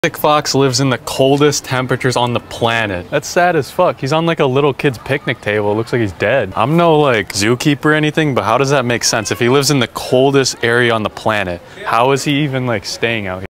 Fox lives in the coldest temperatures on the planet. That's sad as fuck. He's on like a little kid's picnic table. It looks like he's dead. I'm no like zookeeper or anything, but how does that make sense? If he lives in the coldest area on the planet, how is he even like staying out here?